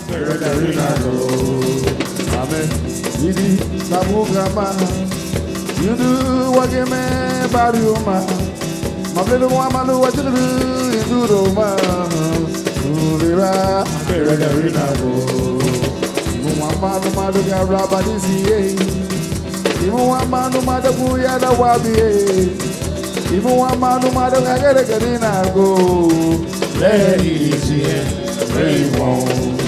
Amen. Didi Sabugama. You do what you may Bariuma. My little woman, what you do, Roma. Ura, Peregrinago. Mama, Madu Rabadisi. Even one man who mother Buyada Wabi. Even one man who mother Gagarina go. Let easy, they won't.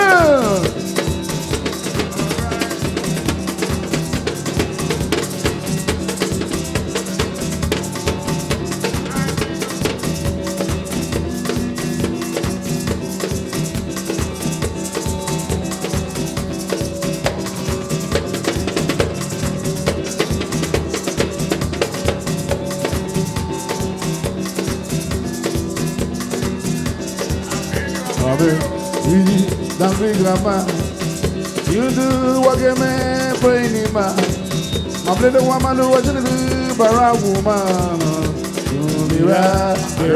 Grandma, you do what you may bring him out. My little woman who was in the barra woman. You be right,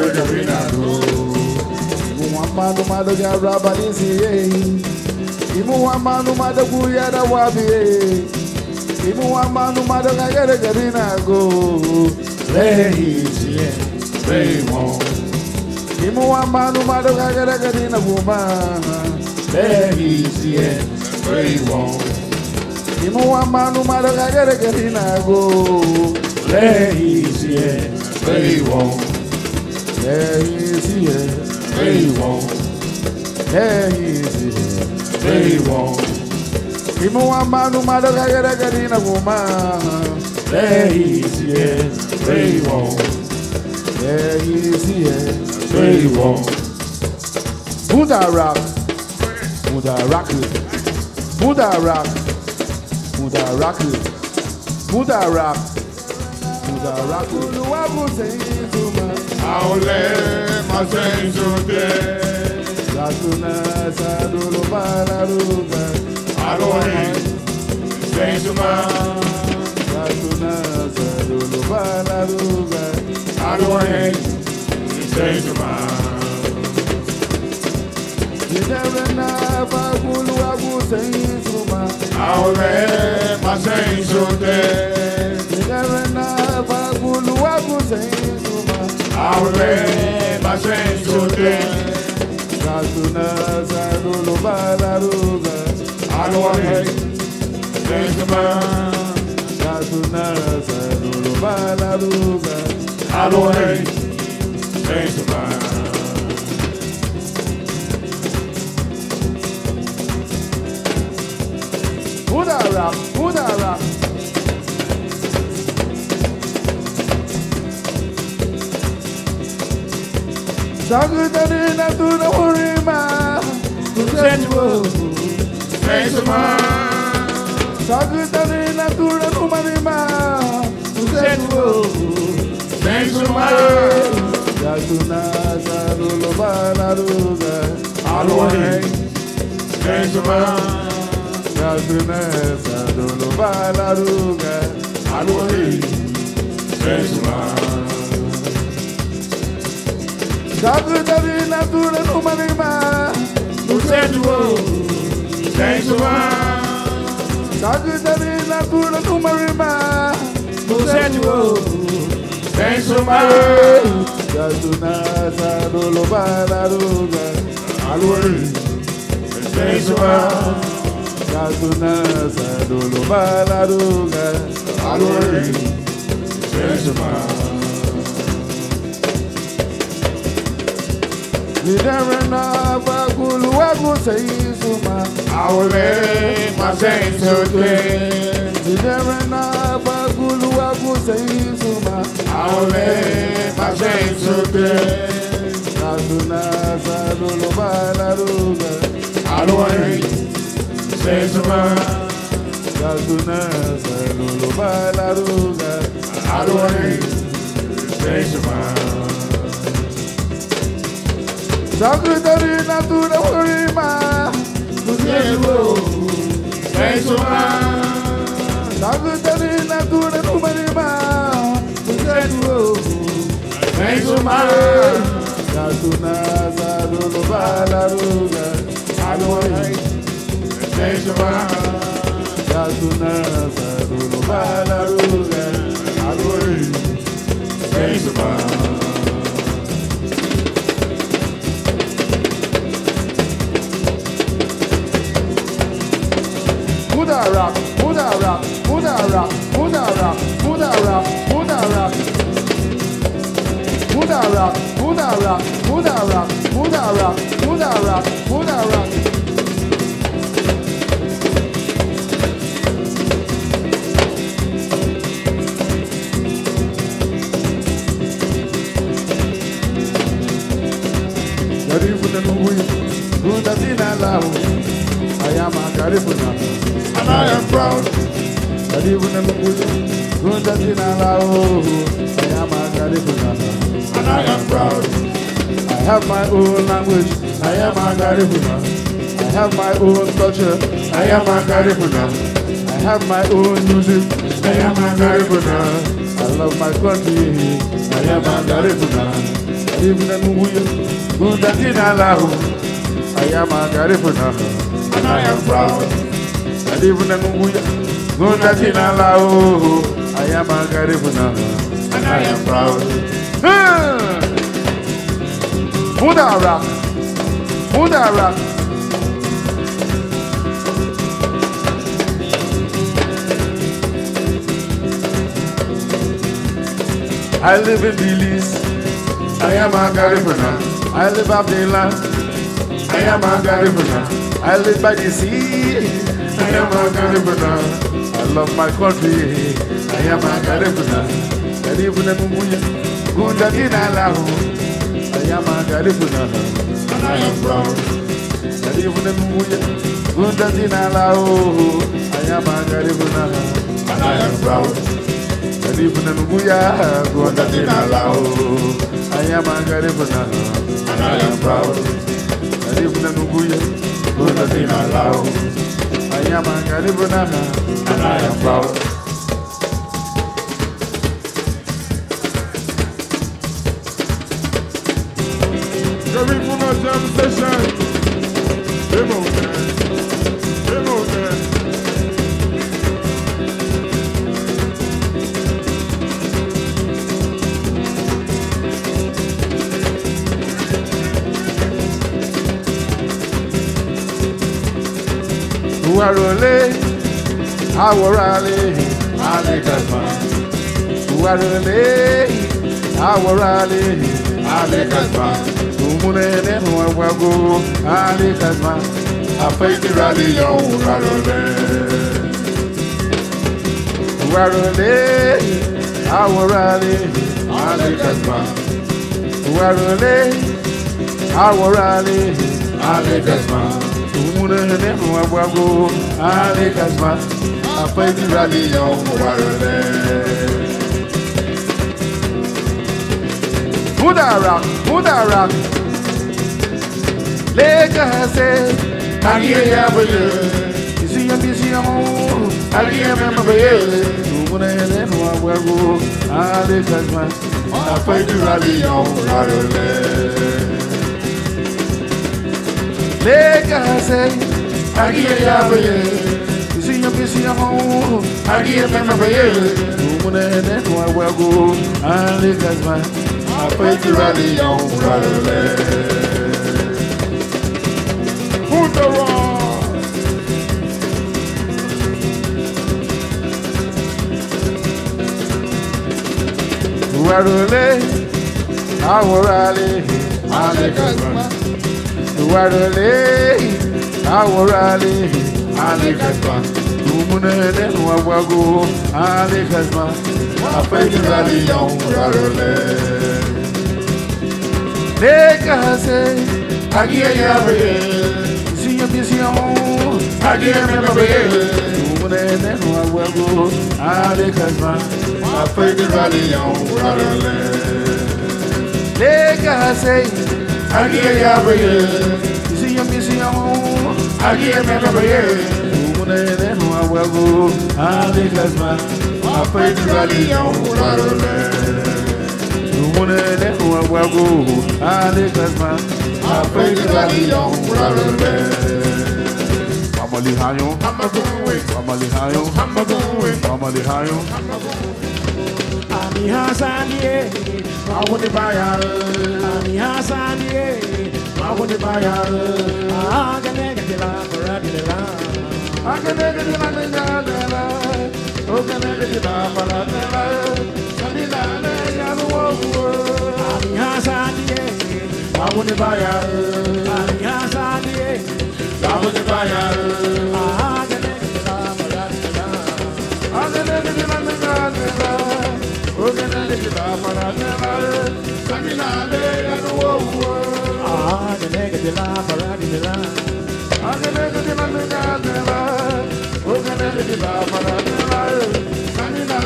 one man who might have rabbi is here. Even one man who might have Buyada Wabi. Even one man who might have get a garina go. Let easy, they won't. Even one man who might have get a garina woman. Let easy, they won't. Even one man who might have got a garina go. Let easy, they won't. Let easy, they won't. Let easy, they won't. Even one man who might have got a garina woman. Let easy, they won't. Let easy, they won't. Buddha rock. Buddha rock, Buddha rock, Buddha rock, Buddha rock, Buddha rock. I'll let my saints today. Gatuna sadulu balaruga. I don't hate saints of mine. Gatuna sadulu balaruga. I don't hate saints of mine. I'll let my saints today. I'll let my saints today. I don't hate saints of mine. I don't hate saints of mine. Buddha rock, Buddha rock. Sagutarina to the Urima, Sensual, Sensual, Sagutarina to the Umarima, Sensual, Sensual, Gatuna Sadulu Balaruga, Aloe, Sensual. Gatuna sadulu balaruga. Aloe, Sensual. Sagutarina to the Umarima, Sensual, Sensual. Sagutarina to the Umarima, Sensual, Sensual. Gatuna sadulu balaruga. Aloe, Sensual. Gatuna sadulu balaruga. Aloe, Sensual. Liderena bagulu wagu seisuma. I will let my saints today. Liderena bagulu wagu seisuma. I will let my saints today. Gatuna sadulu balaruga. I don't hate saints of mine. Gatuna sadulu balaruga. I don't hate saints of mine. Sagutarina to the Urima, Sensual, sensual, Sagutarina to the Umarima, sensual, sensual. Gatuna sadulu balaruga. Adore. Neshama. Yasuna Saduru Balaruga. Adore. Neshama. Buddha rock, Buddha rock, Buddha rock, Buddha rock, Buddha rock, Buddha rock. Buddha rock, Buddha rock, Buddha rock, Buddha rock, Buddha rock, Buddha rock. Garifuna nuwi, Buddha zina lao. I am a Garifuna, And I am proud. Garifuna nuwi, Buddha zina lao. I am a Garifuna. And I am proud. I have my own language. I am a Garifuna. I have my own culture. I am a Garifuna. I have my own music. I am a Garifuna. I love my country. I am a Garifuna. Even in Muya, Gundazina Lahu. I am a Garifuna. And I am proud. And even in Muya, Gundazina Lahu. I am a Garifuna. And I am proud. Buddha rock, Buddha rock. I live in Belize. I am a Garifuna. I live up the land. I am a Garifuna. I live by the sea. I am a Garifuna. I love my country. I am a Garifuna. And even in Muya, Gundazina Lahu. I am a Garifuna. And I am proud. And even in Muya, Gundazina Lahu. I am a Garifuna. And I am proud. And even in Muya, Gundazina Lahu. I am a Garifuna. And I am proud. And even in Muya, Gundazina Lahu. I am a Garifuna. And I am proud. Garifuna Jam Session. Demo man. Demo man. Uwarole, Awarale, Alekasma. Uwarole, Awarale, Alekasma. Umunene Wago, Alikasma, Afaiti rally yo rarole. Uwarole, Awarale, Alekasma. Uwarole, Awarale, Alekasma. Umunene Wago, Alikasma, Afaiti Rally yo rarole. Buddha rock, Buddha rock. Legacy, Agie ya boye. Museum, Agie mema boye. Umunene Wago, Alikasma, Afaiti rally yo rarole. Legacy, Agie ya boye. Museum, Agie mema boye. Umunene Wago, Alikasma, Afaiti rally yo rarole. Fundara. Uwarole, Awarale, Alekasma. Uwarole, Awarale, Alekasma. Umunene Wago, Alikasma, Afaiti rally yo rarole. Legacy, Agie ya boye. Museum, Agie mema boye. Umunene Wago, Alikasma, Afaiti rally yo rarole. Legacy, Agie ya boye. Museum, Agie mema boye. Umunene Wago, Alikasma, Afaiti rally yo rarole. Umunene Wago, Alikasma, Afaiti rally yo rarole. Amalihayo, Amalihayo, Amalihayo. Ami Hasanie, I want to buy her. Ami Hasanie, I want to buy her. I can make it la for a dilla. I can make it la dilla. Oh, can make it la for a dilla. Sanila, Ami Hasanie, I want to buy her. Ami Hasanie, I want to buy her. I can make it la for a dilla. I can make it la dilla. Oh, can I get it up for a dilla? Sanila, I can make it la for a dilla. I can make it la dilla. Oh, can I get it up for a dilla? Sanila,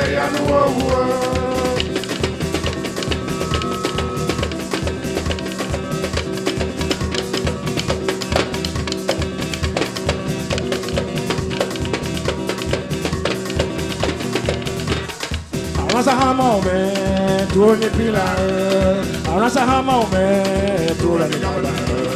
Arasa hamome, tu ni pila. Arasa hamome, tu la ni pila.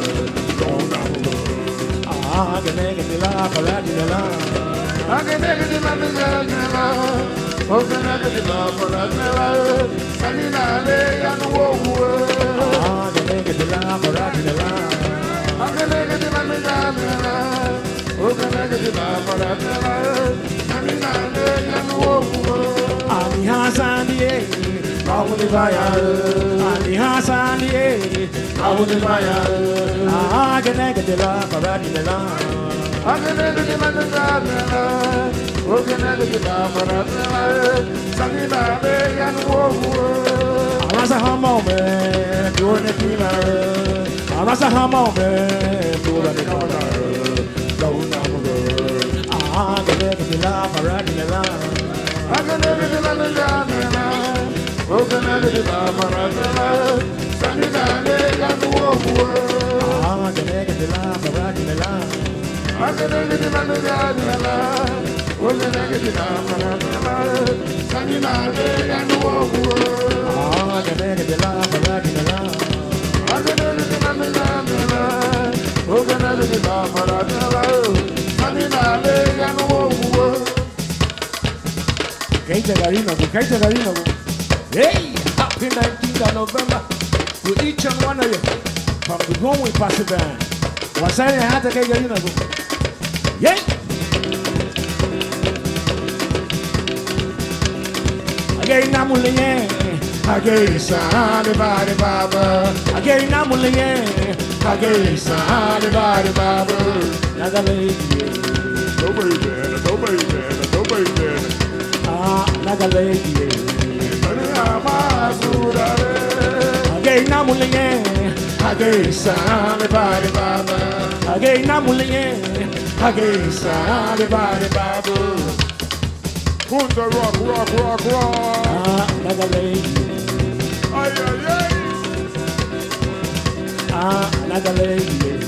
Ah, que me que la para di la. Ah, que me que la la. Oh, que me que la para di la. Sanina le ya no wo. Ah, que me que la para di la. Ah, que me que la la. Oh, que me que la para di la. Sanina le ya no wo. Ami Hasanie, I want to buy her. Ami Hasanie, I want to buy her. I can make it la for a dilla. I can make it la dilla. Oh, can I get it la for a dilla? Sanina, I know. Arasa hamome, tu ni pila. Arasa hamome, tu la ni pila. Don't know. Ah, can make it la for a dilla. I can never get la dilla. Oh, can I get it la for a dilla? Sanina, I know. Ah, can I get it la for a dilla? I can never get la dilla. Oh, can I get it la for a dilla? Sanina, I know. Ah, can I get it la for a dilla? I can never get la dilla. Oh, can I get it la for a dilla? Sanina, I know. Kaita Garino. Hey, happy 19th of November to each and one of you. From the home we pass it down. What's that? I had to get Garino. Yay! Again, Namulian. Again, Sahari Bari Baba. Again, Namulian. Again, Sahari Bari Baba. Another lady. Nobody. Like a lady, again, Namulian, again, Sally Body Baba, again, Namulian, again, Sally Body Baba. Put the rock. Like a lady, like a lady.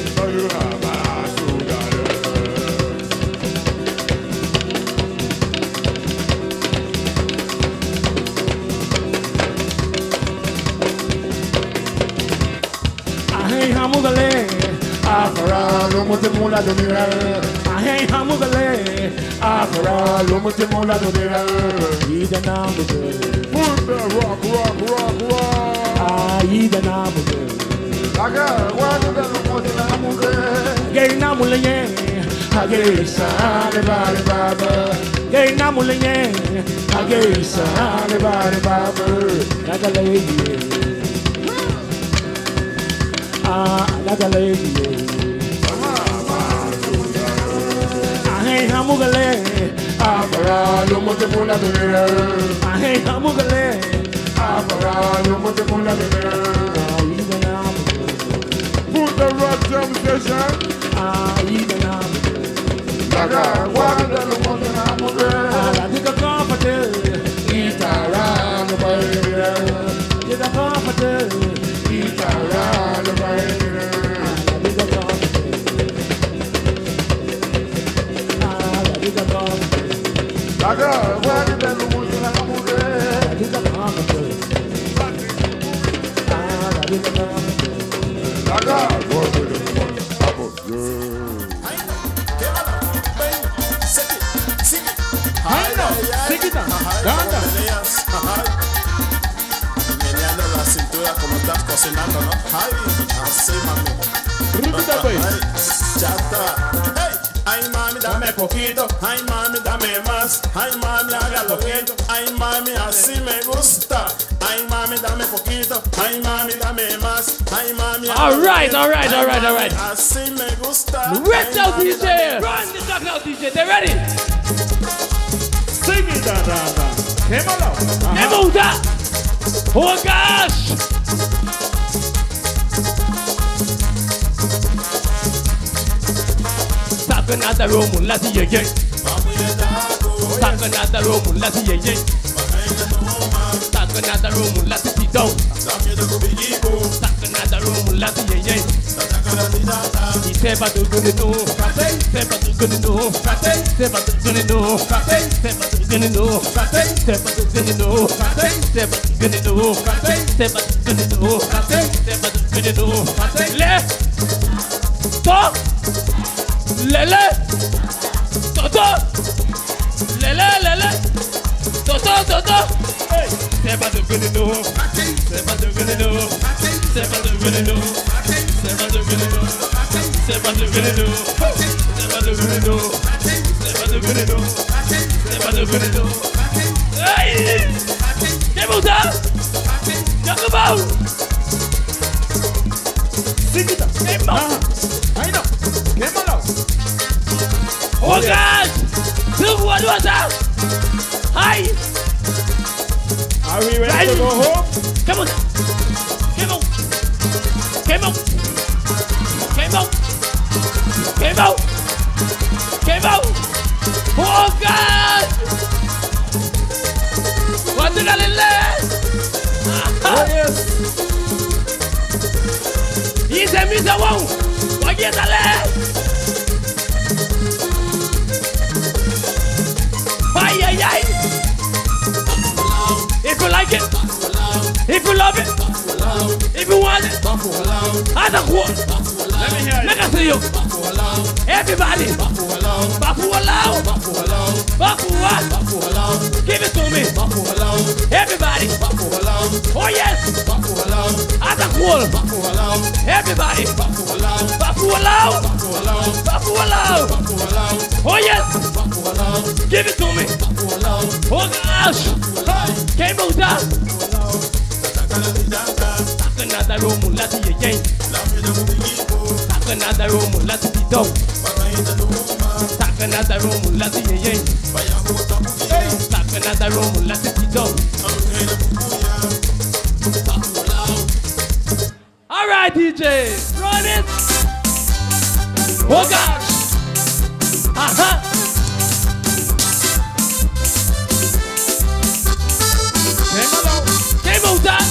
Hamugale, Afara, Lomotimula Donira. I ain't Hamugale, Afara, Lomotimula Donira. He's a number. Put the rock. Ah, he's a number. Aga, one of the Lomotimula. Gay Namulayan, Agay Sally Bari Baba. Gay Namulayan, Agay Sally Bari Baba. Like a lady. Like a lady. I ain't Hamugale. Afara, Lomotimula Donira. I ain't Hamugale. Afara, Lomotimula Donira. Even now. Put the rock jump station. Even now. Naga, one of the Lomotimula. I think a comforter. Eat around the way. Get a comforter. Eat around the way. Naga, one of the Lomotimula. I think a comforter. Naga, one of the Sinatra, no? Hi, assim, mami. Repita, boy. Ya está. Hey, ay, mami, dame poquito. Ay, mami, dame más. Ay, mami, hágalo bien. Ay, mami, así me gusta. Ay, mami, dame poquito. Ay, mami, dame más. Ay, mami, all right. así me gusta. Red now, DJ. Run the duck now, DJ. They ready? Sing it, da. Quémalo. Demo that. Oh gosh. Sakanada room, lati ye. Sakanada room, lati ye. Sakanada room, lati tito. Sakanada room, lati ye. Seba do gonna know, Seba do gonna know, Seba do gonna know, Seba do gonna know, Seba do gonna know, Seba do gonna know, Seba do gonna know, Seba do gonna know. Le, to, lele, toto, lele, toto. Seba do gonna know, Seba do gonna know, Seba do gonna know, Seba do gonna know. Seba do gonna do, Seba do gonna do, Seba do gonna do, Seba do gonna do. Hey, demo down, talk about. Sing it. Demo. I know. Quémalo. Oh God, look what was that? Hi. Are we ready to go home? Come on, come on, come on, come on. Came out! Oh God! What did I learn? Oh yes! He's a Mr. Wong! What did I learn? Ay! If you like it, if you love it, if you want it, I don't want. Let me hear Let us see you. Everybody. Buffalo. Give it to me. Everybody. Oh yes. Other cool. Everybody. Buffalo. Oh yes. Give it to me. Oh gosh. Came out down. Another room, let's see again. Another room, let's be dope. Another room, let's see again. Another room, let's be dope. All right, DJ, run it. Oh gosh. Game on that.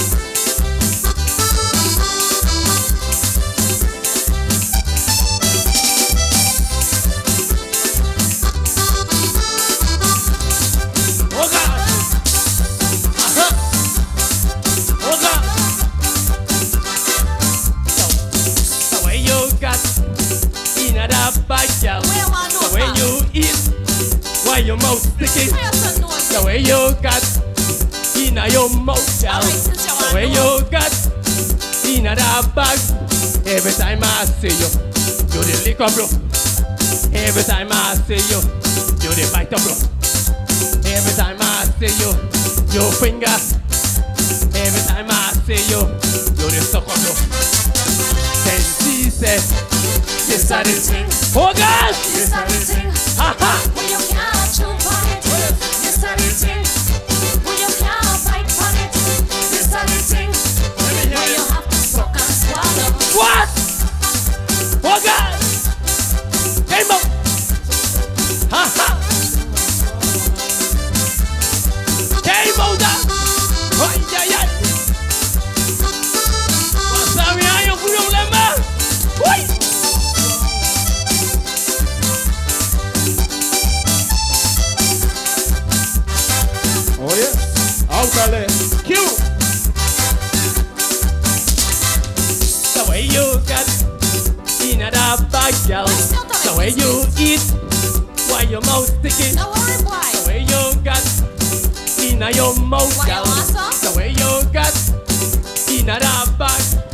The way you eat, why your mouth sticky? The way you got in your mouth, the way you got in that bag. Every time I see you, you the liquor bro. Every time I see you, you the biter bro. Every time I see you, your finger. Every time I see you, you the sucker bro. Then she said, this are the thing. Oh gosh! This are the thing. When you can't chew on it. This are the thing. When you can't bite on it. This are the thing. When you have to suck and swallow. What? Oh God! Came up. Came out that. Ay. Pasami ayo kuyong lema. Uy! Oh yes. Álcale. Q. The way you got in that bag, girl. The way you eat, why your mouth sticky? No worry, boy. The way you got in your mouth, Why you girl. want some? The way you got in that bag.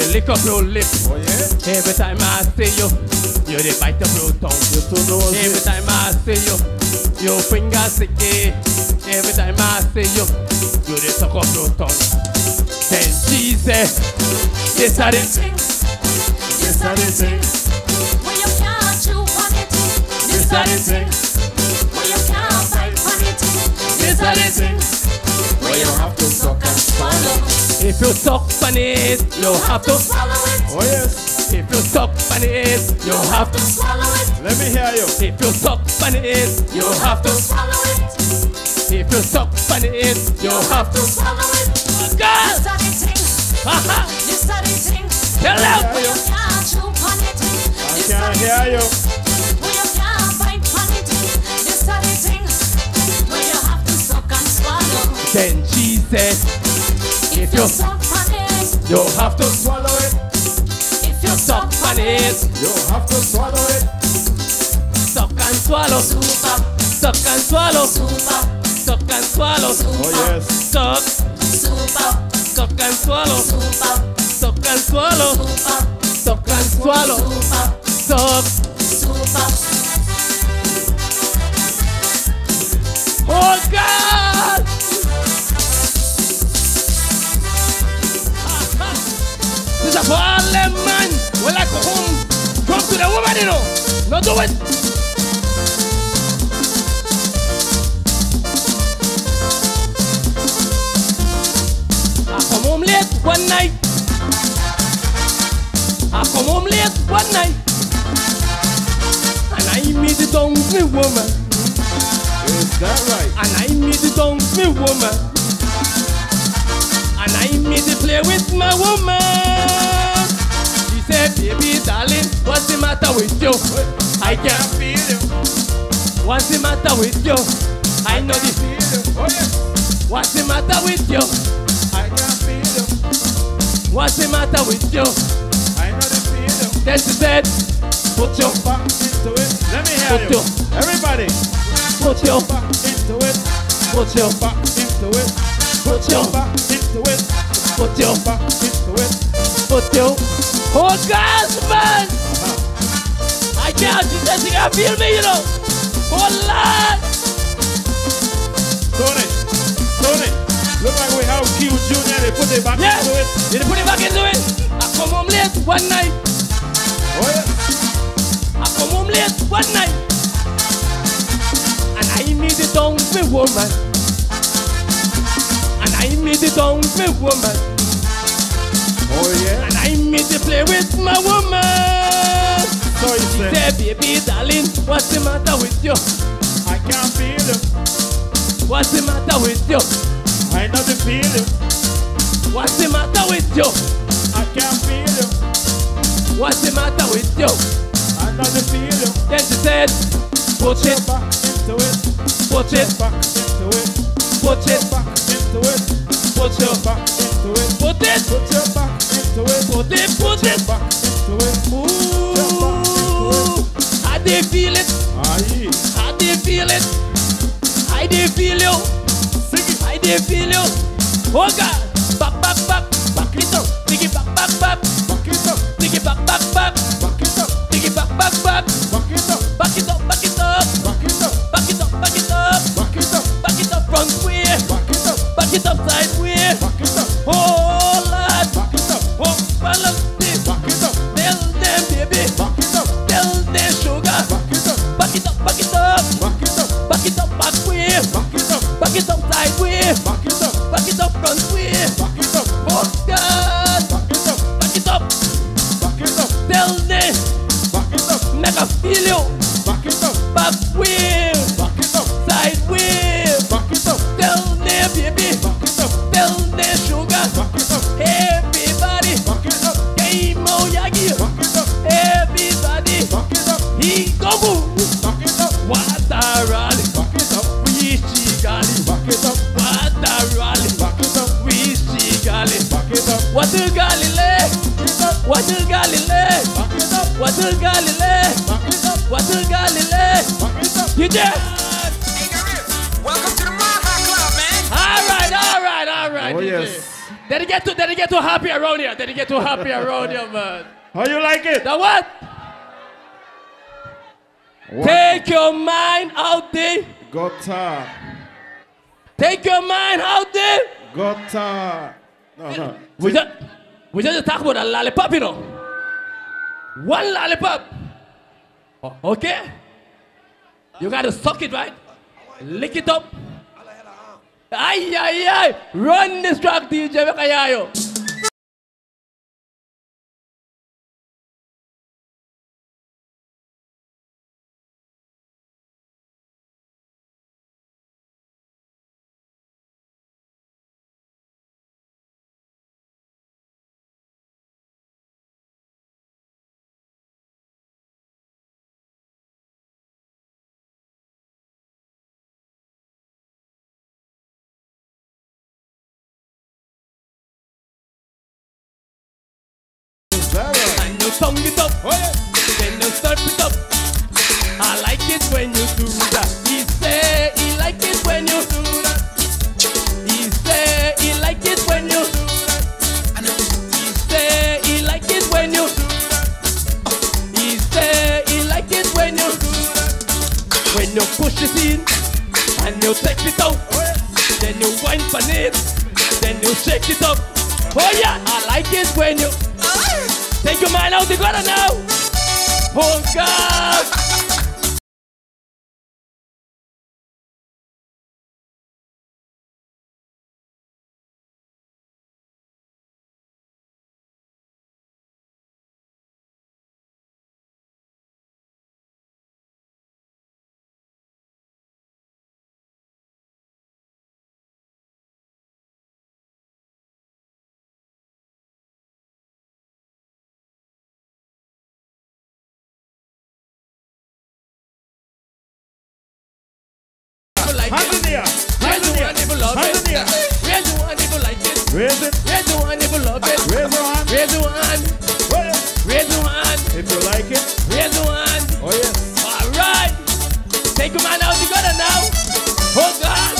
lick up your lip. Oh yeah. Every time I see you, you dey bite up your tongue. You too know Every time I see you, your fingers sticky. Every time I see you, you dey suck up your tongue. Then she said, this are the thing. This are the thing. When you can't chew on it. This are the thing. When you can't bite on it. This are the thing. When you have to suck and swallow. If you suck on it, you have to swallow it. Oh yes. If you suck on it, you have to swallow it. Let me hear you. If you suck on it, you have to swallow it. If you suck on it, you have to swallow it. God! This are the thing. Haha! This are the thing. Tell them! When you can't chew on it. I can't hear you. When you can't bite on it. This are the thing. When you have to suck and swallow. Then she said, if you suck on it, you have to Swallow it. if you suck on it. You have to swallow it. Suck and swallow. Super, Suck and swallow. super, Suck and swallow. Oh yes. Suck. super, Suck and swallow. super, Suck and swallow. super, Suck and swallow. super, Suck. super. Oh God! This is for all them man. Well, I go home. Come to the woman, you know. Not do it. I come home late one night. I come home late one night. And I meet the donkey woman. Is that right? And I meet the donkey woman. And I meet the play with my woman. She said, baby, darling, what's the matter with you? I can't feel you. What's the matter with you? I know the Feel you. Oh yes. What's the matter with you? I can feel you. What's the matter with you? I know the feel you. Then she said, put your Back into it. Let me hear Put you. your- Everybody. put your Back into it. put your Back into it. put your Back into it. put your Back into it. put your oh God, man! I can't. She said she can't feel me, you know. Oh Lord! Tony. Tony. Look like we have Q Junior. They put it back Yes! into it. Did you put it back into it? I come home late one night. Oh yes. I come home late one night. And I meet the donkey woman. And I meet the donkey woman. Oh yeah. And I meet the play with my woman. So you She say said, baby, darling, what's the matter with you? I can't feel you. What's the matter with you? I know the feel you. What's the matter with you? I can't feel you. What's the matter with you? I know the feel you. Then she said, put it, Back into it. put it, Back into it. put it, Back into it. put your, Back into it. put it, Put your back into it. put it, put it. Back into it. Ooh, how do you feel it? Aye. How do you feel it? I do feel you. Sing it. I do feel you. Oh God, back, back, back, back it up. Dig it back, back, back. Back it up. Dig it back, back, back. Back it up. Dig it back, back, back. Back it up. Back it up, back it up. Back it up. Back it up, back it up. Back it up. Back it up front way. Back it up. Back it up side way. Back it up. Oh Lord. Back it up. Oh, follow this. Back it up. Tell them, baby. Back it up. Tell them, sugar. Back it up. Back it up, back it up. Back it up. Back it up back way. Back it up. Back it up side way. Back it up. Back it up front way. Back it up. Oh God. Back it up. Back it up. Back it up. Tell them. Back it up. Make a feel you. Back it up. Back way. Back it up. Side way. Back it up. Tell them, baby. Back it up. Tell them, sugar. Back it up. Everybody. Back it up. Game on Yagi. Back it up. Everybody. Back it up. He go boom. Back it up. Water rally. Back it up. We chigali. Back it up. Water rally. Back it up. We chigali. Back it up. What the Galilee? Back it up. What the Galilee? Back it up. What the Galilee? Back it up. What the Galilee? Back it up. You there? Hey, Garif, welcome to the Maha Club, man. All right. Oh DJ. yes. They get too happy around here. They get too happy around here, man. How you like it? Now what? Take your mind out there. Guitar. Take your mind out there. Guitar. No. We just talk about a lollipop, you know. One lollipop. Okay? You gotta suck it, right? Lick it up. Ay. Run this track, DJ Makayayo. And you tongue it up, then you start it up. I like it when you do that. He say he like it when you do that. He say he like it when you do that. He say he like it when you do that. He say he like it when you do that. When you push it in and you take it out, then you wind on it, then you shake it up. Oh yeah, I like it when you take your mind out the gutter now. Oh God. Hands in the air. Hands in the air. Hands in the air. Raise your hand if you like it. Raise it. Raise your hand if you love it. Raise your hand. Raise your hand. Oh, yeah. Raise your hand. If you like it. Raise your hand. Oh yes. All right. Take your man out the gutter now. Oh God.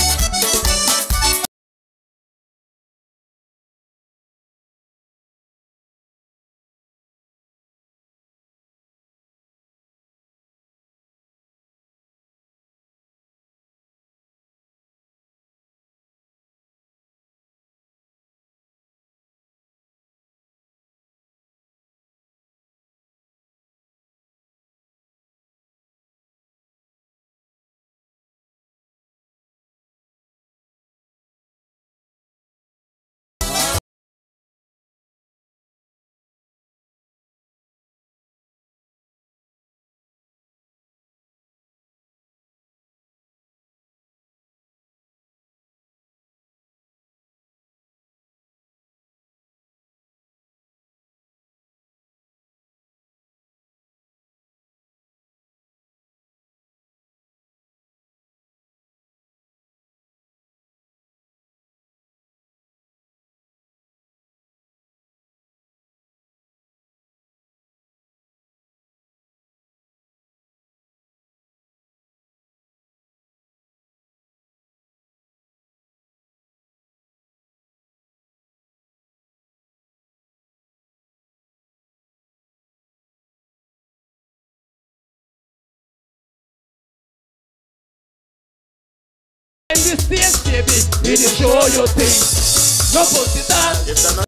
In this stage, baby, it is show your thing. No put it on. If they're not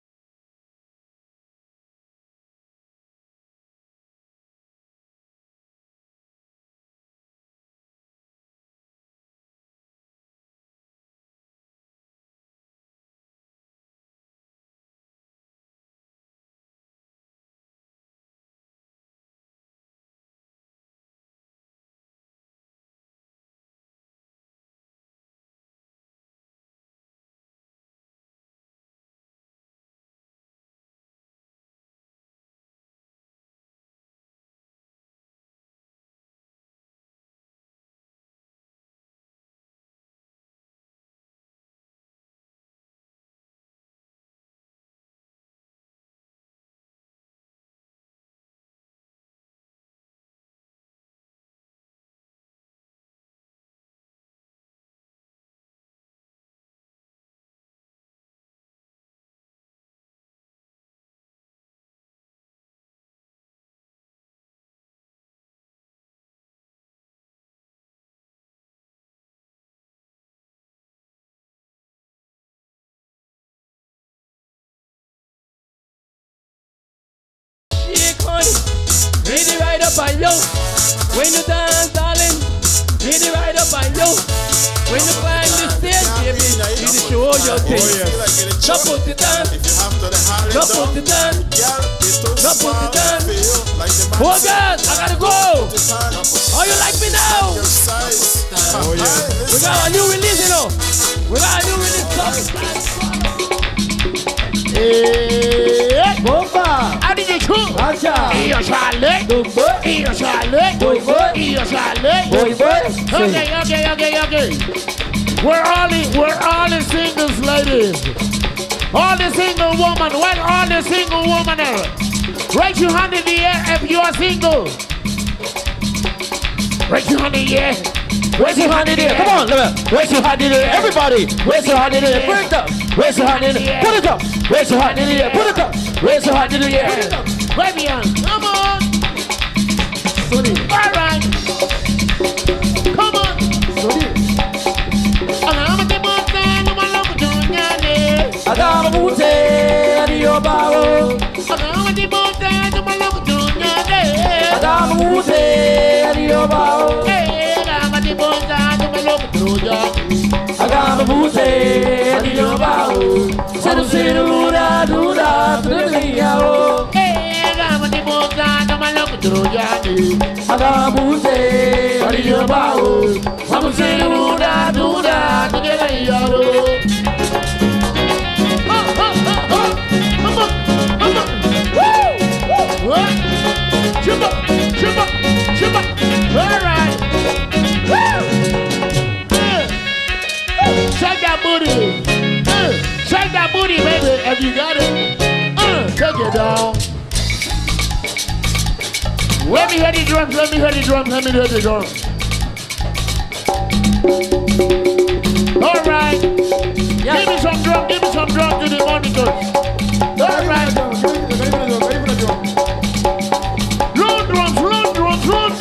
honey. Ready right up on you. When you dance, darling. Ready right up on you. When you climb the stairs, baby, you need to show your thing. No put it on. No put it on. No put it on. Oh God, I gotta go. How you like me now? Oh yeah. We got a new release, you know. We got a new release. Bomba! How did you cook? Acha! Iyo Charlie. Dumbo! Iyo Charlie. Dumbo! Iyo Charlie. Boy, boy! Okay. We're all the singles, ladies. All the single women. Where all the single women are? Raise your hand in the air if you are single. Raise your hand in the air. Raise your hand in the air. Come on, raise your hand in the air. Everybody, raise your hand in the air. Put it up. Raise your hand in the air. Put it up. Raise your hand in the air. Put it up. Raise your hand in the air. Put it up. Fabian, come on. Sorry. All right. Come on. Sorry. Adama Mute, Adio Bao. Adama Mute, Adio Bao. Adama Mute, Adio Bao. Seru, dura, Triao. Adama Mute, Adio Bao. Seru, dura, Triao. Chippa. All right. Shake that booty. Shake that booty, baby. If you got it, take it down. Let me hear the drums. Let me hear the drums. All right. Yes. Give me some drum to the monitors. All right. Roll drums.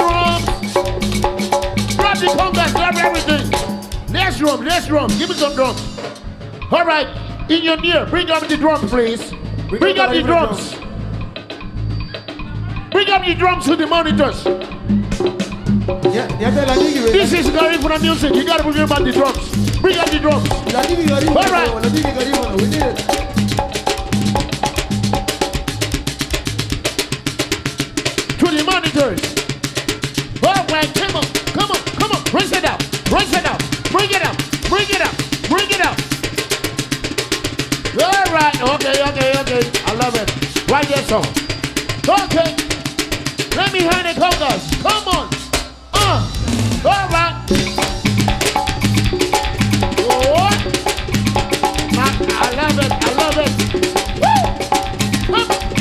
Grab the congas, grab everything. Next drum. Give me some drums. All right. In your ear, bring up the drums, please. Bring up the drums. Bring up the drums to the monitors. This is Garifuna music. You gotta bring up the drums. Bring up the drums. All right. To the monitors. All right, come on. Raise it up. Bring it up. All right, okay. I love it. Right there, song. Okay. Let me hear the congas. Come on. All right. Oh. I love it. Woo.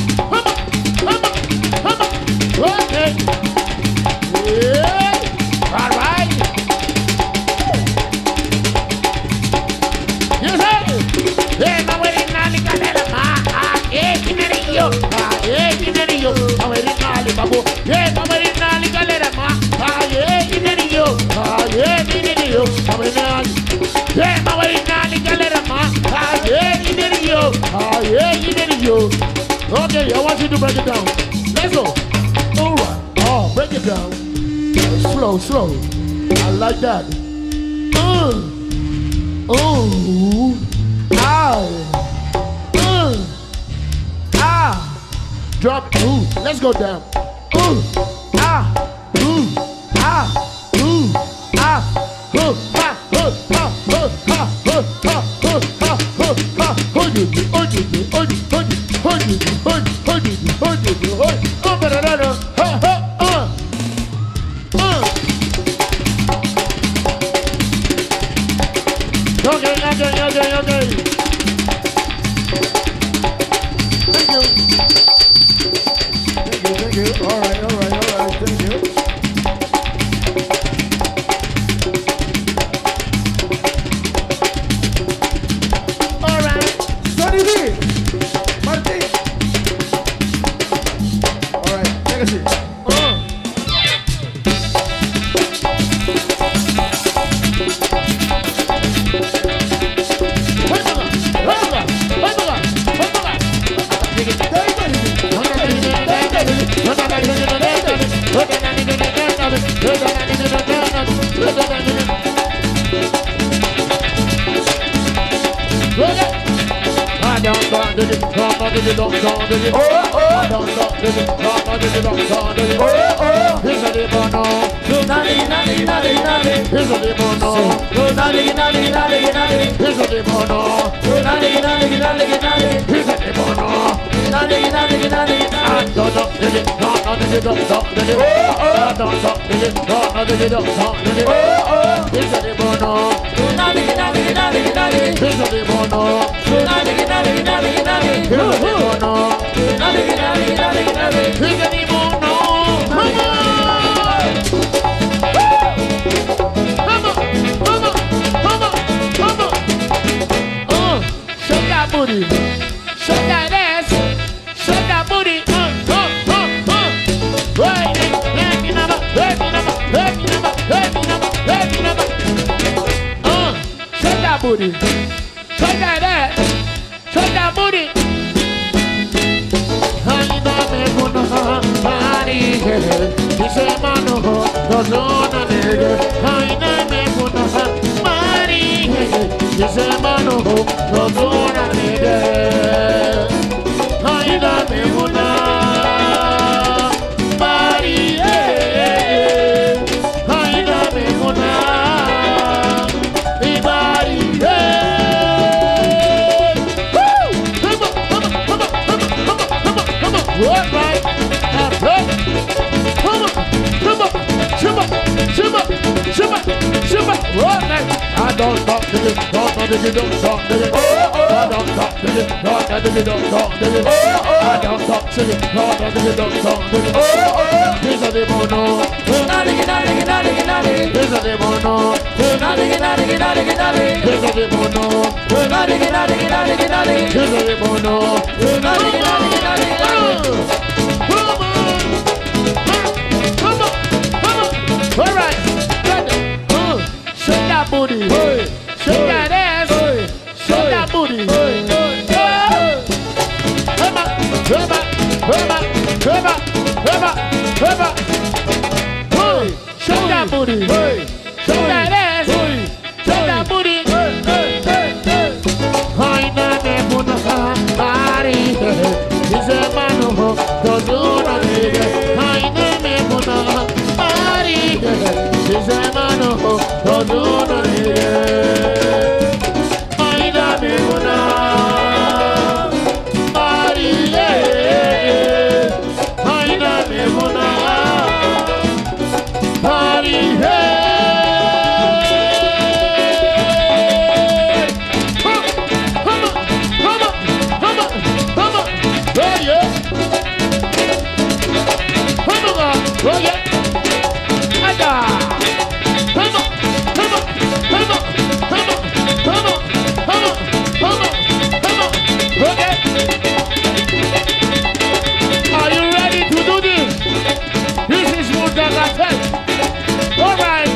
Come on. Okay. Yeah. All right. You say, hey, no way in Nani Canela, Kinerio, Kinerio, I'm in Nali Babu, yeah, I'm in Nali Canela, Kinerio, Kinerio, I'm in Nali, yeah, I'm in Nali Canela, Kinerio, okay, I want you to break it down. Let's go. All right, break it down. Slow. I like that. Drop. Let's go down. Okay. Thank you. All right. Thank you. All right. Sonny B. Martin. All right. Take a seat. Booty. Shake that ass. Shake that booty. Ainda mesmo na Maria, dice mano, dona negra. Ainda mesmo na Maria, dice mano, dona negra. Ainda mesmo na Maria, ainda mesmo na I don't talk to you, don't talk to you, don't talk to you. I don't talk to you, don't talk to you, don't talk to you. I don't talk to you, don't talk to you, don't talk to you. Here's a demono. Here's a demono. Here's a demono. Here's a demono. All right. Shake that booty, shake that ass, shake that booty. Shake that booty, shake that ass, shake that booty. Ainda mesmo na Maria, dice mano, dona negra. Ainda mesmo na Maria, dice mano, dona negra. Ainda mesmo na Maria, ainda mesmo na Maria. Oh yeah. Are you ready to do this? This is what I said. All right.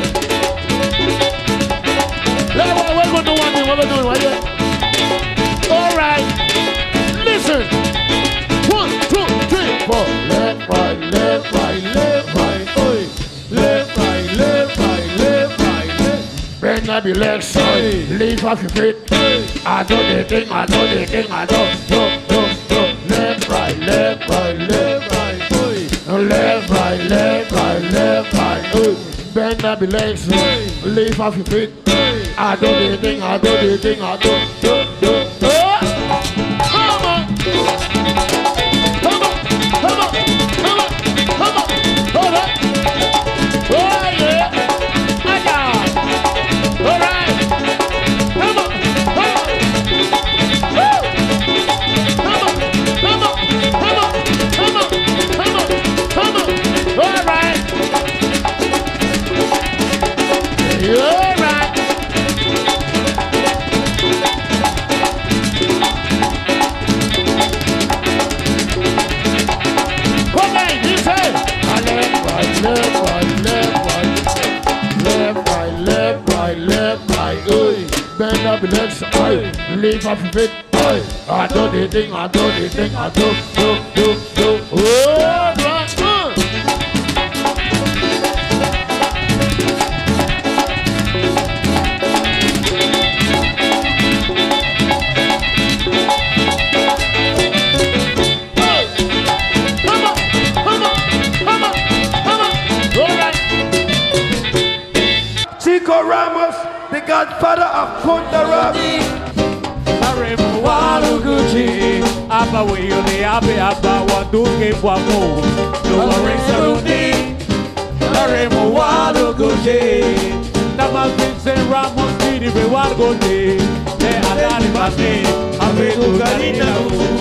We're going to do one thing. What we're doing right here. All right. Listen. 1, 2, 3, 4. Left, right, left, right, left, right. Oi. Left, right, left, right, left, right, left. Bend up your legs, oi. Leave off your feet. I do the thing, I do the thing, I do. Left, right, left, right, left, right, oi. Left, right, left, right, left, right, oi. Bend up your legs, oi. Leave off your feet. I do the thing, I do the thing, I do. Come on. Come on, come on, come on, come on. Hold up. Oh yeah. All right. Come on, come on. Woo. Come on, come on, come on, come on, come on, come on. All right. All right. Bend up your legs, leave off your feet, I do the thing, I do the thing, I do. Oh, right. Oh, Ramos, the godfather of Kunda Ramos. Aremo waluguchi, apa wiyole abe apa waduke wamo. No Saruni, Aremo waluguchi. Namas Vincent Ramos didi be wargote. Ne alani basi, abe duganina.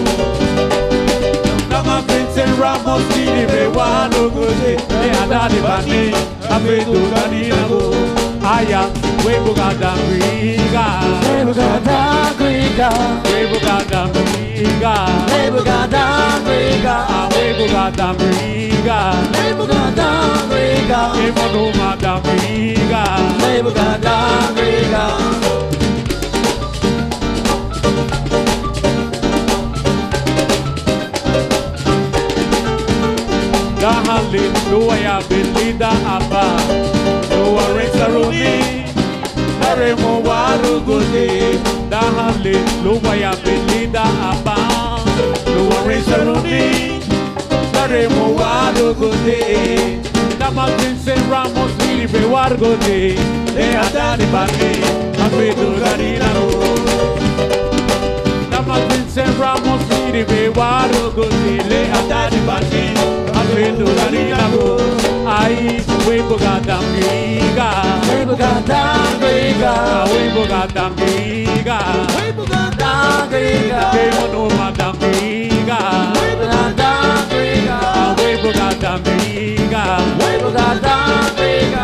Namas Vincent Ramos didi be wargote. Ne alani basi, abe duganina. Aya, we bugada briga, we bugada briga, we bugada briga, we bugada briga, we bugada briga, we bugada briga, we bugada briga, we bugada briga. Da hallelujah, belida apa. Saruni, Aremo waluguchi, da hallelujah belida apa. No Saruni, Aremo waluguchi, Namas Vincent Ramos didi be wargote. Ne adani bani, abe duganina. Namas Vincent Ramos didi be wargote. Ne adani bani, abe duganina. Ai, we bugada briga, we bugada briga, we bugada briga, we bugada briga, we bugada briga, we bugada briga, we bugada briga, we bugada briga.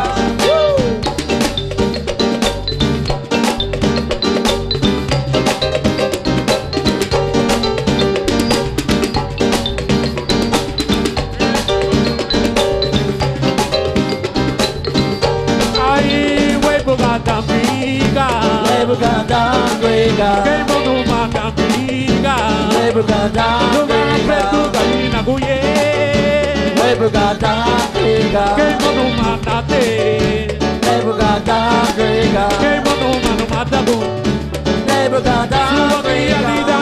Bugada briga, que mono mata briga, bugada briga, galina guye, bugada briga, que mono mata te, bugada briga, que mono mano mata bu, bugada briga,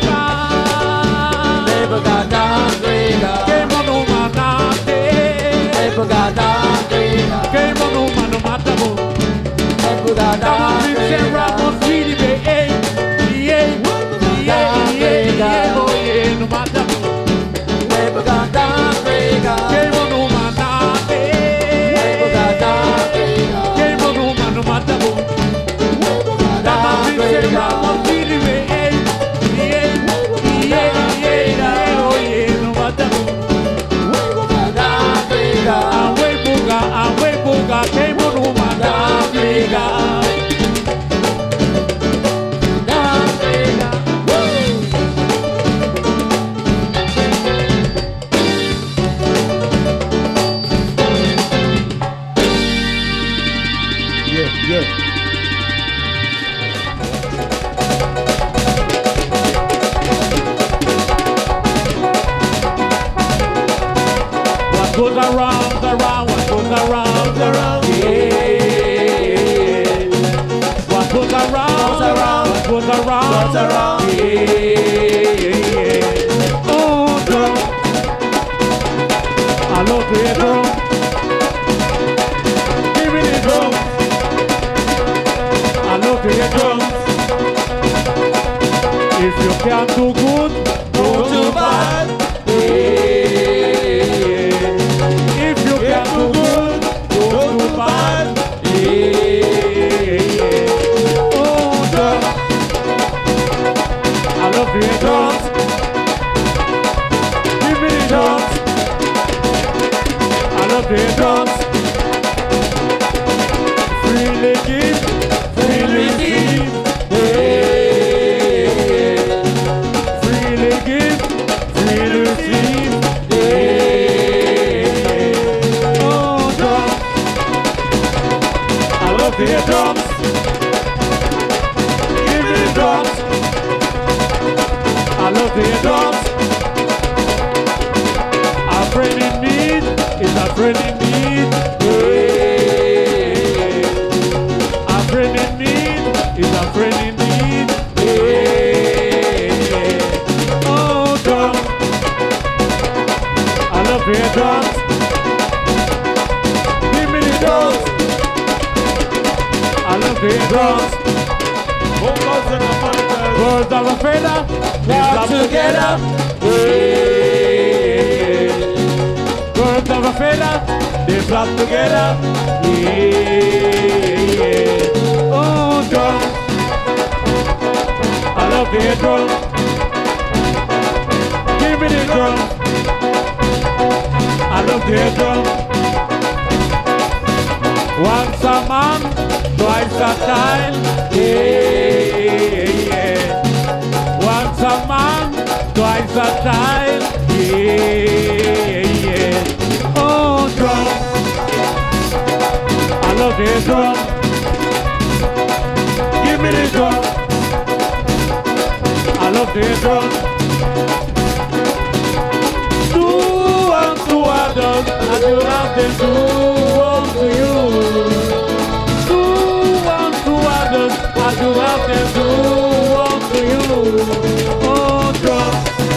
bugada briga, que mono mata te, bugada briga, que mono mano mata bu. bugada briga. Goes around, what goes around, yeah. What goes around, what goes around, yeah. Oh, drum, I love to hear drum. Give me the drum. I love to hear drums. If you can't do good, do too bad. Yeah. Give me drums. Give me the drums. I love the drums. Freely give, freely receive. Yeah. Freely give, freely receive. Yeah. Oh, drums. I love the drums. Give me the drums. I love the drums. A friend in need is a friend in need. Yeah. A friend in need is a friend in need. Yeah. Oh, drums. I love the drums. Give me the drums. I love the drums. Vocals in the monitors. Birds of a feather, walk together. Yeah. Birds of a feather, they flock together. Yeah. Oh, drum. I love the drum. Give me the drum. I love the drum. Once a man, twice a child. Yeah, yeah. Once a man, twice a child. Yeah, yeah. Oh, drum. I love the drum. Give me the drum. I love the drum. Do unto others as you have them do unto you. Do unto others as you have them do unto you. Oh, drum.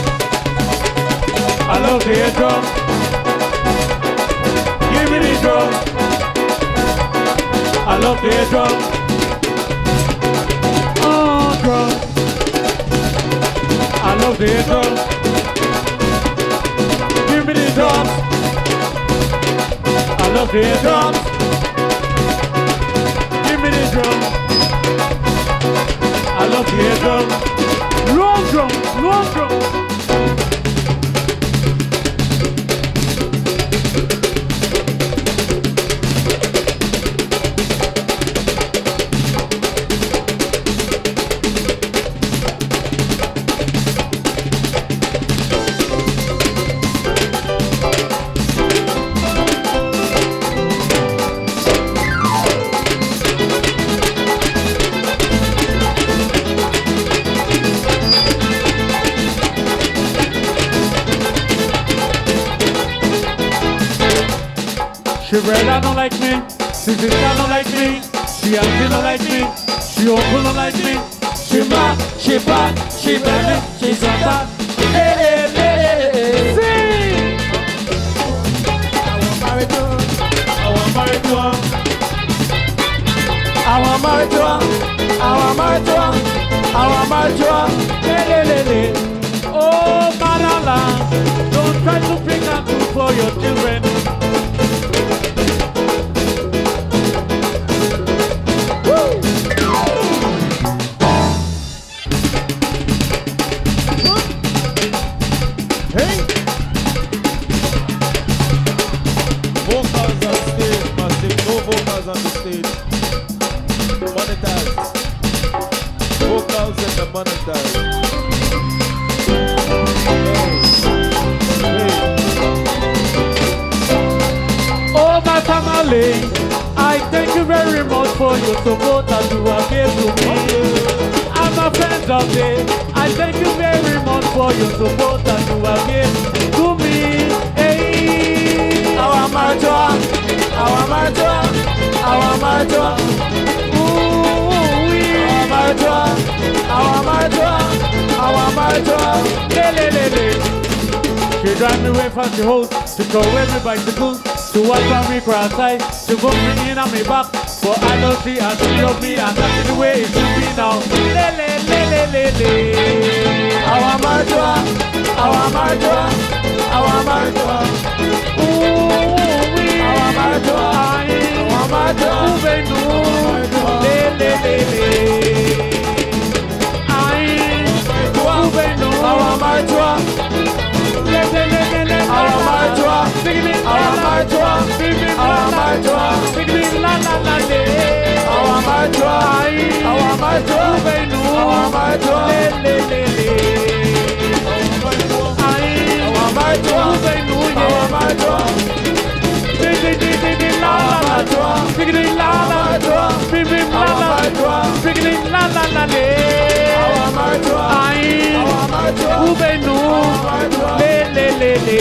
I love the drum. Give me the drum. I love the drum. Oh, drum. I love the drum. Give me the drums. I love the drums. Give me the drums. I love the drums. Long drum, long drum. She Rella don't like me, she Vista don't like me, she Auntie don't like me, she Uncle don't like me, she Ma, she Pa, she Baby, she Santa. Hey, hey, hey, hey, sing! I want married to her. I want married to her. I want married to her, I want married to her, I want married to her. Hey, hey, hey, hey. Oh, Manala, don't try to bring that food for your children. I thank you very much for your support that you have given to me. I'm a friend of it. I thank you very much for your support that you have given to me. Hey, our martyr, our martyr, our martyr. Ooh, our martyr, our martyr, our martyr. Le, le, le, le. She drive me away from the house to go with me bicycle. To watch on me cross eye, to put me in on me back. For adultery and to love me, and that's the way it should be now. Le, le, le, le, le, le. Our martyr, our martyr, our martyr. Ooh, we. Our martyr, our martyr. Le, le, le, le. Our martyr. Our martyr, our martyr, our martyr, la la la le. Our martyr, our martyr, our martyr, le le le. Our martyr, our martyr, la la la la le. Our martyr, our martyr, le le le le.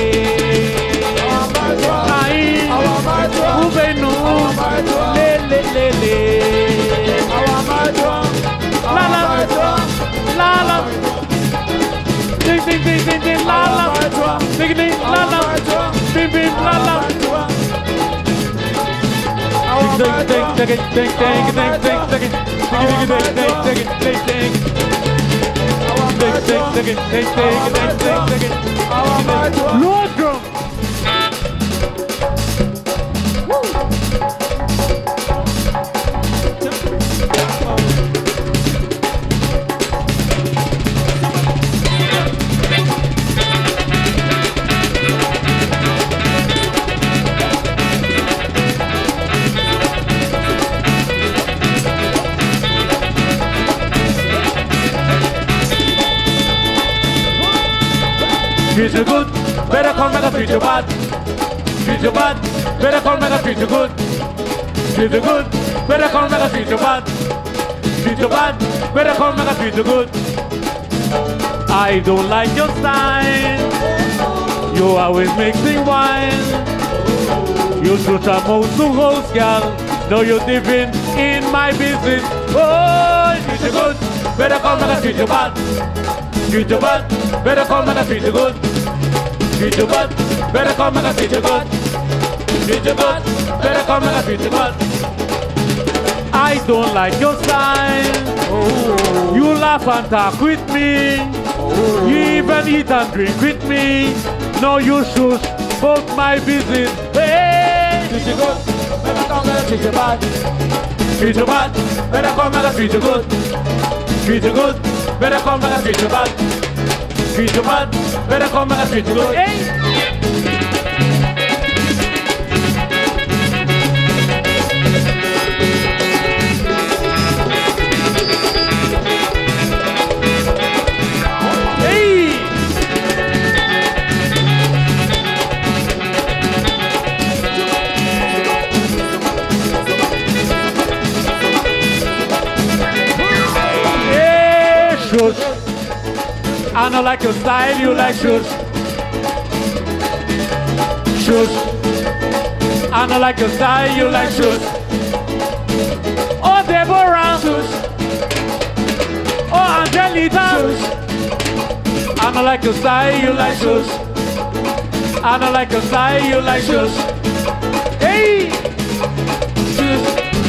Lord drum. Future good, better come make a future bad. Future bad, better come make a future good. Future good, better come make a future bad. Future bad, better come make a future good. I don't like your style. You always mixing wine. You shoot a mouth to host, girl. Now you're living in my business. Oh, future good, better come make a future bad. Future bad, better come make a future good. Future bad, better come make a future good. Future bad, better come make a future good. I don't like your style. Oh. You laugh and talk with me. Oh. You even eat and drink with me. Now you shush about my business. Hey, future good, better come make a future bad. Future bad, better come make a future good. Future good, better come make a future bad. Future bad, better come make a future good. Hey! Shush. I don't like your style, you like shush. Shush. I don't like your style, you like shush. Oh, Deborah. Shush. Oh, Angelita. Shush. I don't like your style, you like shush. I don't like your style, you like shush. Hey. Shush.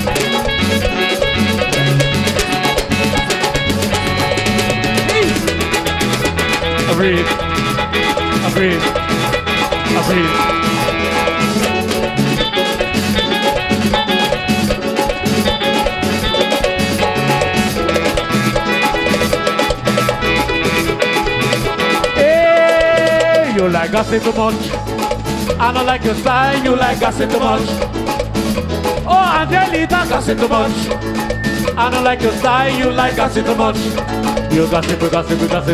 I breathe. Hey, you like gossip too much. I don't like your style, you like gossip too much. Oh, Angelita, gossip too much. I don't like your style, you like gossip too much. You gossip too much. You gossip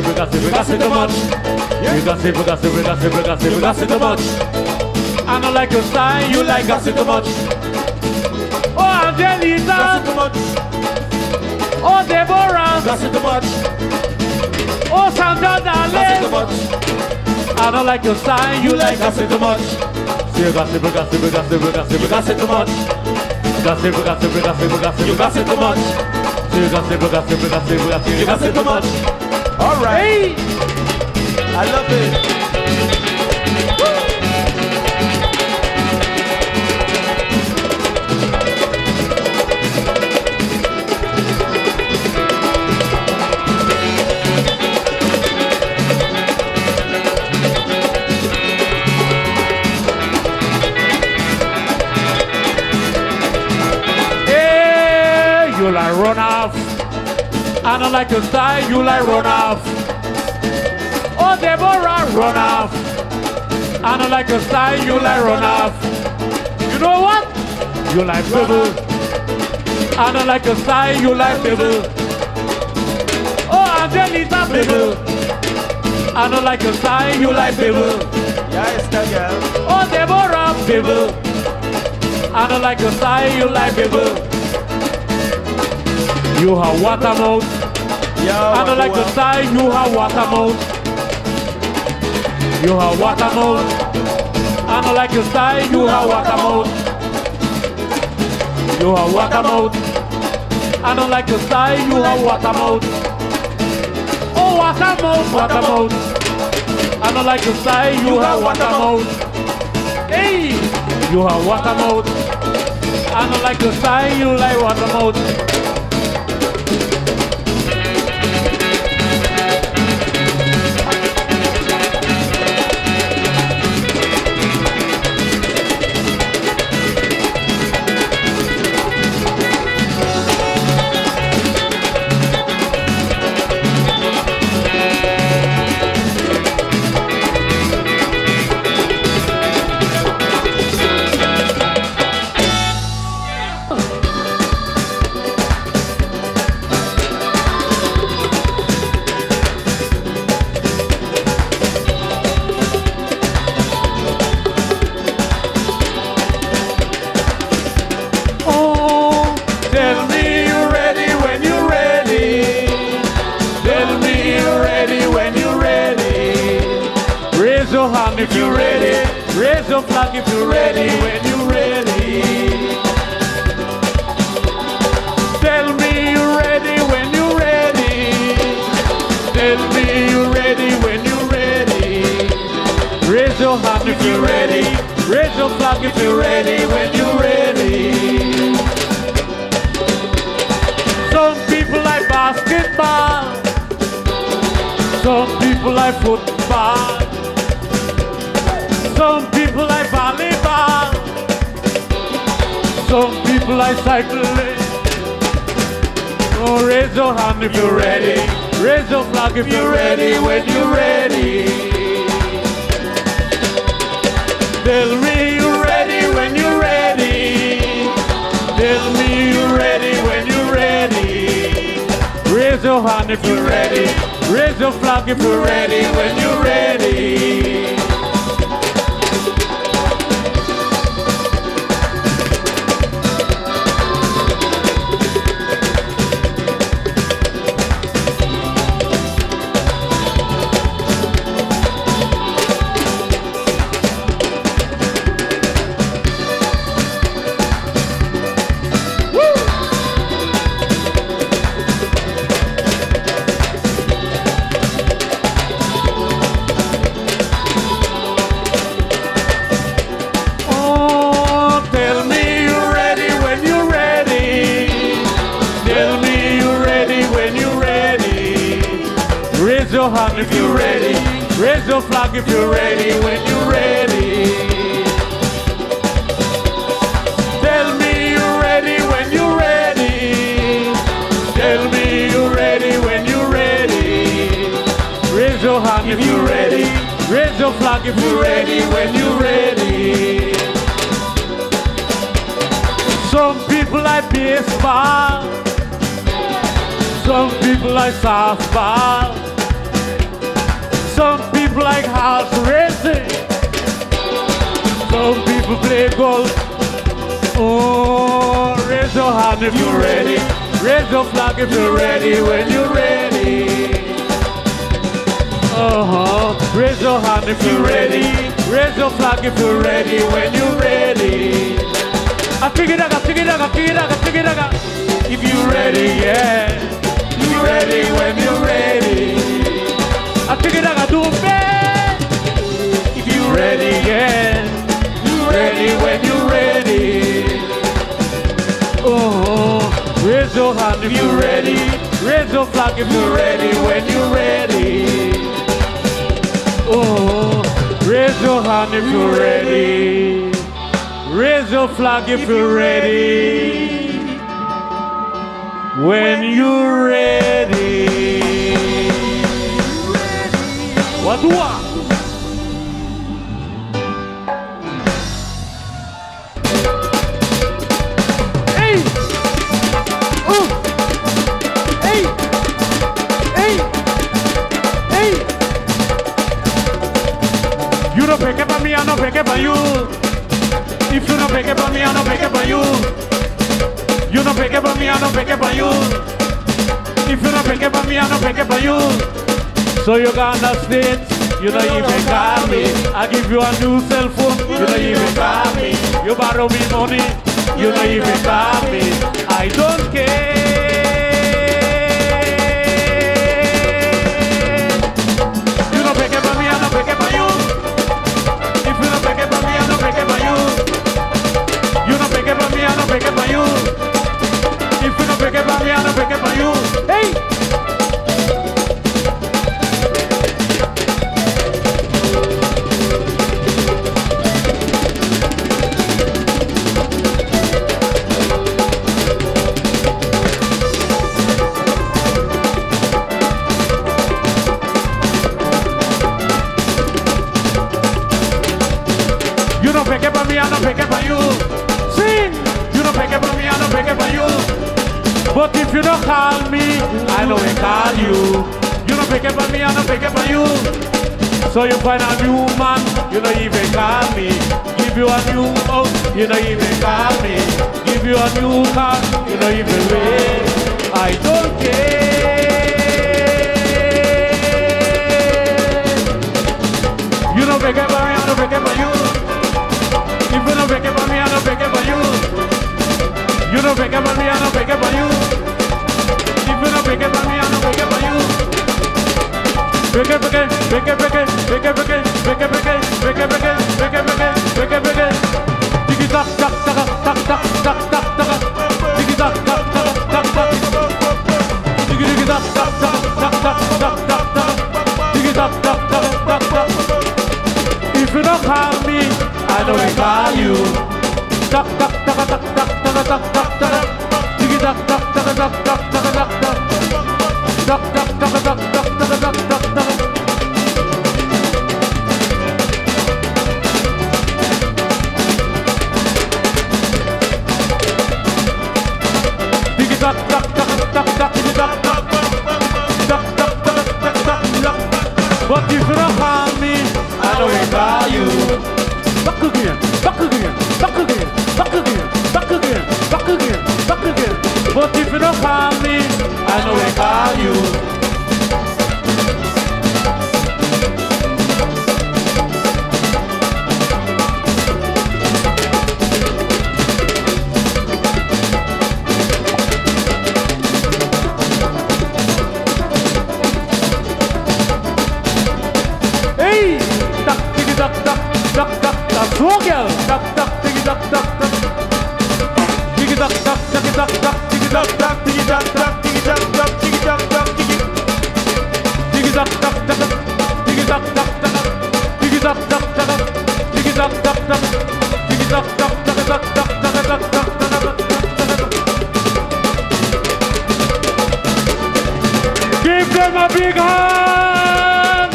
too much. I don't like your style, you like gossip too much. Oh, Angelita. Gossip too much. Oh, Deborah. Gossip too much. Oh, Sandra, darling. Gossip too much. I don't like your style, you like gossip too much. You gossip too much. You gossip too much. You gossip too much. All right. Hey. I love it. Hey, you like run off. I don't like your style, you like run off. Oh, Deborah, run off. I don't like your style, you like run off. You know what? You like bibble. I don't like your style, you like bibble. Oh, Angelita, bibble. I don't like your style, you like bibble. Yeah, it's that girl. Oh, Deborah, bibble. I don't like your style, you like bibble. You have water mouth. Yo, I don't like your style, you have water mouth. You have water mouth. I don't like your style, you have water mouth. You have water mouth. I don't like your style, you have water mouth. Oh, water mouth, water mouth. I don't like your style, you have water mouth. Hey, you have water mouth. I don't like to style you like water mouth. If you're ready, raise your flag if you're ready, when you're ready. Tell me you're ready when you're ready. Tell me you're ready when you're ready. Raise your hand if you're ready. Raise your flag if you're ready, when you're ready. Some people like basketball. Some people like football. Some people like volleyball. Some people like cycling. Oh, raise your hand if you're ready. Raise your flag if you're ready, when you're ready. Tell me you're ready when you're ready. Tell me you're ready when you're ready. Raise your hand if you're ready. Raise your flag if you're ready, when you're ready. If you're ready, raise your flag if you're ready, when you're ready. Tell me you're ready when you're ready. Tell me you're ready when you're ready. Raise your hand if you're ready. Raise your flag if you're ready, when you're ready. Some people like baseball. Some people like softball. Some people like horse racing. Some people play golf. Oh, raise your hand if you're ready. Raise your flag if you're ready, when you're ready. Raise your hand if you're ready. Raise your flag if you're ready, when you're ready. If you're ready, yeah. You're ready when you're ready. If you're ready, yeah. You're ready when you're ready. Oh, raise your hand if you're ready. Raise your flag if you're ready, when you're ready. Oh, raise your hand if you're ready. Raise your flag if you're ready, when you're ready. Wadua. Hey. Hey. Hey. Hey. You don't pick up on me, I don't pick up on you. If you don't pick up on me, I don't pick up on you. You don't pick up on me, I don't pick up on you. If you don't pick up on me, I don't pick up on you. So you got the States, you don't even call me. I give you a new cell phone, you don't even call me. You borrow me money, you don't even call me. I don't care. You don't pick up on me, I don't pick up on you. If you don't pick up on me, I don't pick up on you. You don't pick up on me, I don't pick don't pick it for you. Sing! You don't pick it for me, I don't pick it for you. But if you don't call me, I know I call you. You don't pick it for me, I don't pick it for you. So you find a new man, you don't even call me. Give you a new house, you don't even call me. Give you a new car, you don't even wait. I don't care. You don't pick it for me, I don't pick it for you. If you don't pick it for me, I don't pick it for you. You don't pick it for me, I don't pick it for you. If you don't pick it for me, I don't pick it for you. Pick it, pick it, pick it, pick it, pick it, pick it, pick it, pick it, pick it, pick it, pick it, pick it, pick it. Tiki tak tak tak tak tak tak tak tak. Tiki tak tak tak tak tak. Tiki tiki tak tak tak tak tak tak tak tak. Tiki tak tak tak tak tak. If you don't call me, I know I call you. Tak tak tak tak tak tak tak tak tak. Tiki tak tak tak tak tak tak tak tak. Tak tak tak tak tak tak tak tak tak. Tiki tak tak tak tak tak tiki tak tak tak tak tak tak tak. But if you don't call me, I know I call you. Back again, back again, back again, back again, back again, back again, back again. But if you don't call me, I know I call you. Hey, tak tiki tak tak tak tak tak. Swagel, tak tak tiki tak tak tak. Tiki tak tak tiki tak tak tiki tak tak tiki tak tak tiki tak tak tiki tak tak tiki. Tiki tak tak tak tiki tak tak tak tiki tak tak tak tiki tak tak tak tiki tak tak tak tak tak tak tak. Give them a big hand.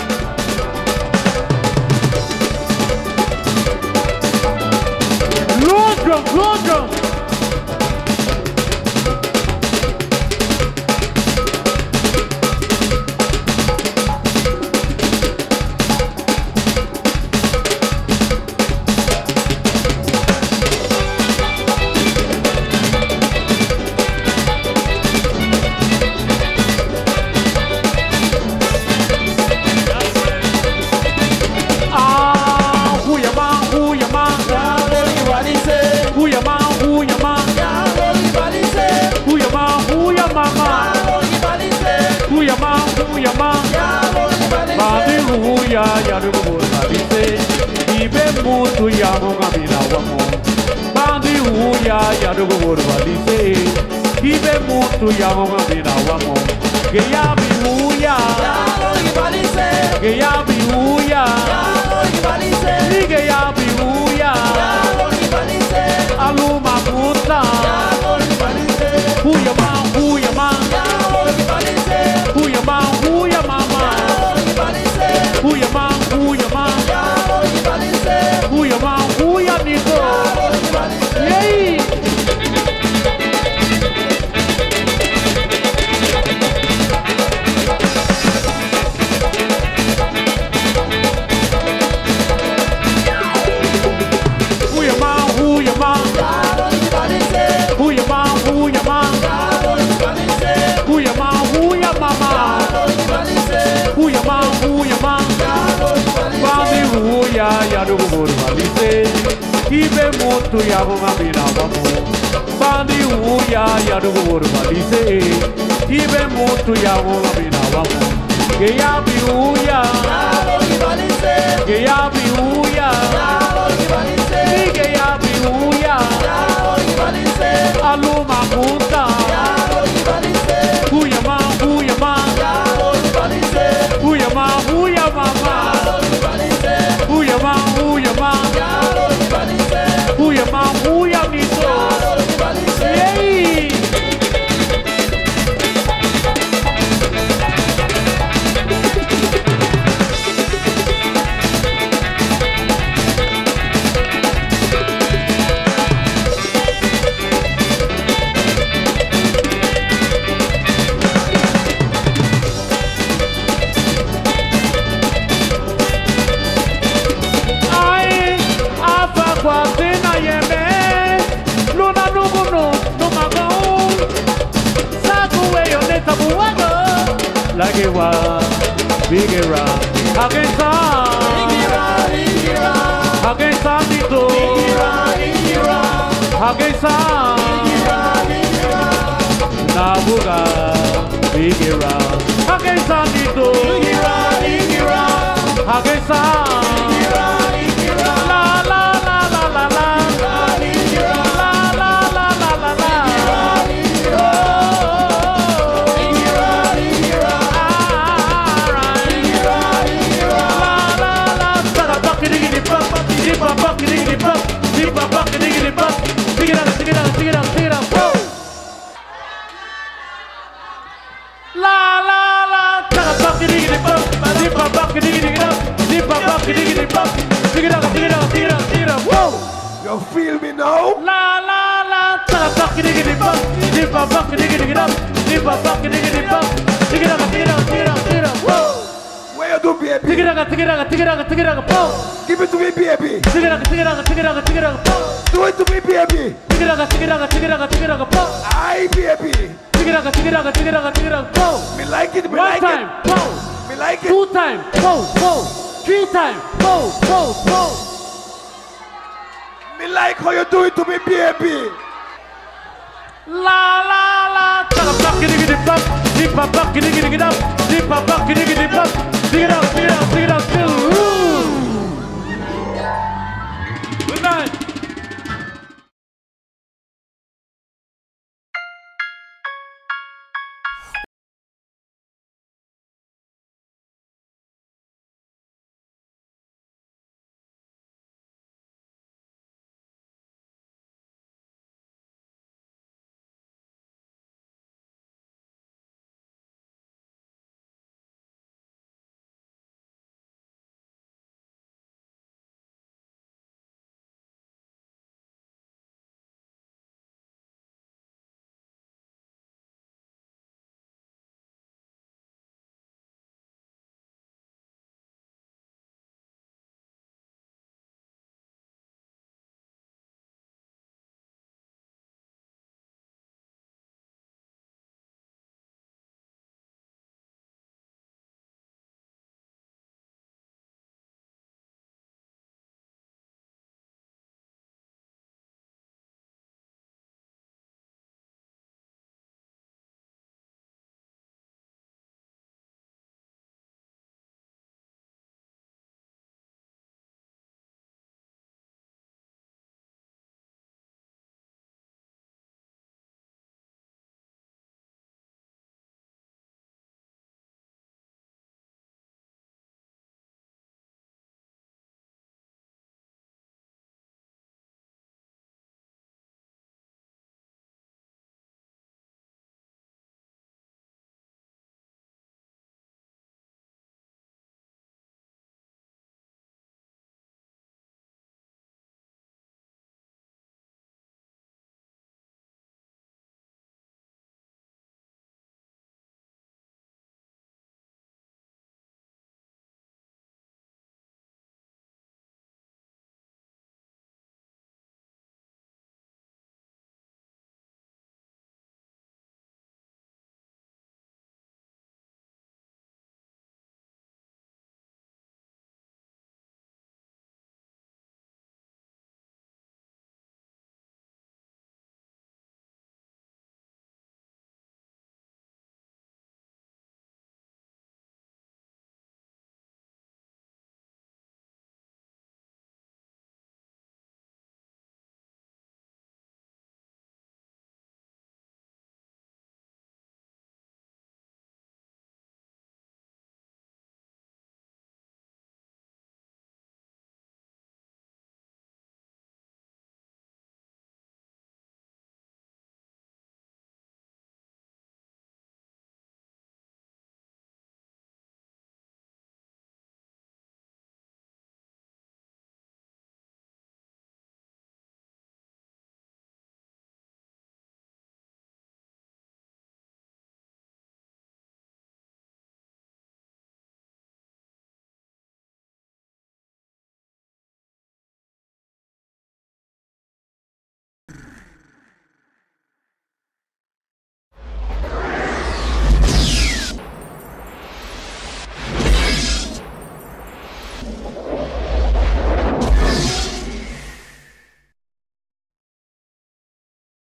Load drum, load drum. Ya do go balise, ibe mutu ya monga mina wamo. Bandi uya ya do go balise, ibe mutu ya monga mina wamo. Que ya bi uya, que ya bi uya, que ya bi uya, aluma puta, uya ma, uya ma, uya ma, uya mama. Uya man, uya man, uya man, uya nito. Yay! Uya man, uya man, uya man, uya man, uya man, uya mama. Uya man, uya man. Bandi uya ya do go balise, ibe mutu ya monga mina wamo. Bandi uya ya do go balise, ibe mutu ya monga mina wamo. Que ya bi uya, que ya bi uya, que ya bi uya, aluma puta. Uya man, uya man, uya man, uya mama. Uya man, uya man, uya man, uya nito. Yay! no magao. Saku we yo neta buwago. Like wa bigira. Agensa. Bigira. Agensa dito. Bigira. Agensa. Bigira. Nabuga. Bigira. Agensa dito. Bigira. Agensa. Bigira. La la la la la la. Bigira. La la la la la la. Bigira. Bigira. Bigira. Alright. Bigira. Bigira. La la la. Stara bakiri pop. Dipa bakiri pop. Dipa bakiri pop. Sing it out. Sing it out. Sing it out. Sing it out. Whoa. La la la. Stara bakiri pop. Dipa bakiri pop. Dipa bakiri pop. Sing it out. Sing it out. Sing it out. Sing it out. Whoa. You feel me now? La la la. Stara bakiri pop. Dipa bakiri pop. Dipa bakiri pop. Sing it out. Sing it out. Sing it out. Sing it out. Whoa. What you do, baby? Sing it out. Sing it out. Sing it out. Sing it out. Whoa. Give it to me, baby. Sing it out. Sing it out. Sing it out. Sing it out. Whoa. Do it to me, baby. Sing it out. Sing it out. Sing it out. Sing it out. Whoa. Aye, baby. Sing it out. Sing it out. Sing it out. Sing it out. Whoa. Me like it, me One like time. it. Whoa. Me like it. 2 times. Whoa. Whoa. 3 times. Whoa. Whoa. Whoa. Me like how you do it to me, baby. La la la. Tala buck it it up. Deep buck it up. Deep buck it up. Sing it out. Sing it out. Sing it out.